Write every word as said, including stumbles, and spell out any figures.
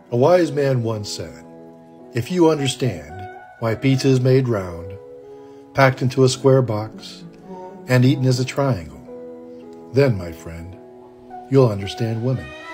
A wise man once said, if you understand why pizza is made round, packed into a square box, and eaten as a triangle, then, my friend, you'll understand women.